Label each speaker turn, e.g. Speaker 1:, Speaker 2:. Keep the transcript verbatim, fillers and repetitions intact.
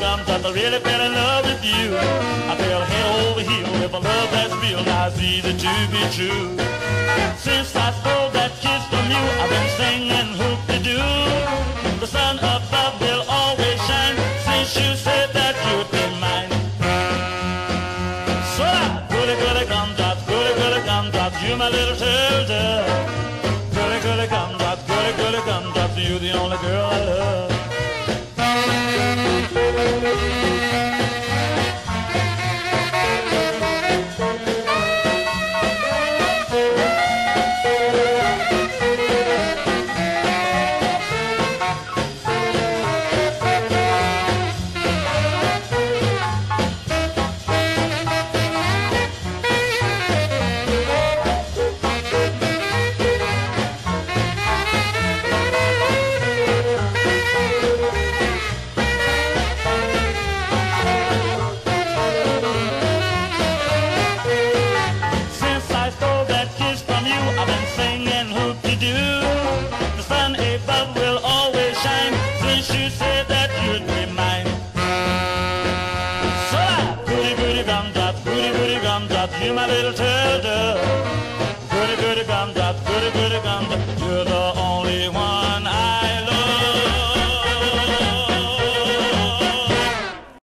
Speaker 1: gumdrops, I really fell in love with you. I fell head over heels if a love that's real. Now it's easy to be true. Since I stole that kiss from you, I've been singing hoop-de-doo. The sun above will always shine since you said that you'd be mine. So goody goody gumdrops, goody goody gumdrops, you're my little turtle. Goody goody gumdrops, goody goody gumdrops, you're the only girl I love. You're my little turtle. Goody, goody, gumdrop, goody, goody, gumdrop. You're the only one.